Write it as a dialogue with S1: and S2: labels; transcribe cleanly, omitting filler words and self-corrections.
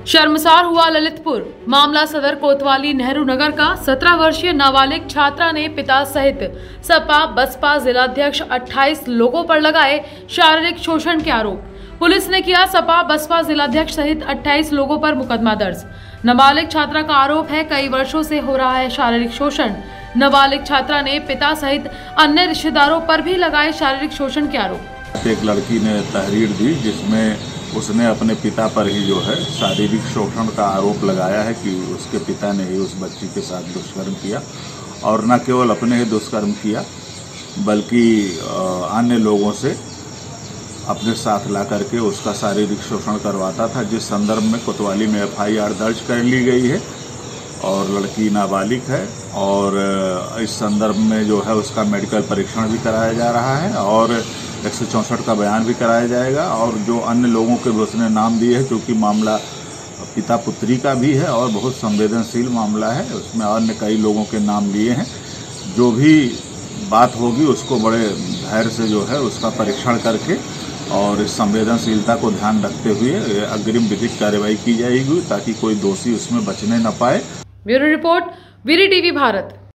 S1: शर्मसार हुआ ललितपुर। मामला सदर कोतवाली नेहरू नगर का 17 वर्षीय नाबालिग छात्रा ने पिता सहित सपा बसपा जिलाध्यक्ष 28 लोगों पर लगाए शारीरिक शोषण के आरोप। पुलिस ने किया सपा बसपा जिलाध्यक्ष सहित 28 लोगों पर मुकदमा दर्ज। नाबालिग छात्रा का आरोप है कई वर्षों से हो रहा है शारीरिक शोषण। नाबालिग छात्रा ने पिता सहित अन्य रिश्तेदारों पर भी लगाए शारीरिक शोषण के आरोप।
S2: एक लड़की ने तहरीर दी जिसमें उसने अपने पिता पर ही जो है शारीरिक शोषण का आरोप लगाया है कि उसके पिता ने ही उस बच्ची के साथ दुष्कर्म किया, और न केवल अपने ही दुष्कर्म किया बल्कि अन्य लोगों से अपने साथ ला करके उसका शारीरिक शोषण करवाता था, जिस संदर्भ में कोतवाली में FIR दर्ज कर ली गई है और लड़की नाबालिग है। और इस संदर्भ में जो है उसका मेडिकल परीक्षण भी कराया जा रहा है और 164 का बयान भी कराया जाएगा। और जो अन्य लोगों के भी उसने नाम दिए हैं, क्योंकि मामला पिता पुत्री का भी है और बहुत संवेदनशील मामला है, उसमें अन्य कई लोगों के नाम लिए हैं। जो भी बात होगी उसको बड़े धैर्य से जो है उसका परीक्षण करके और इस संवेदनशीलता को ध्यान रखते हुए अग्रिम विधिक कार्रवाई की जाएगी ताकि कोई दोषी उसमें बचने न पाए।
S1: ब्यूरो रिपोर्ट, वीरी टीवी भारत।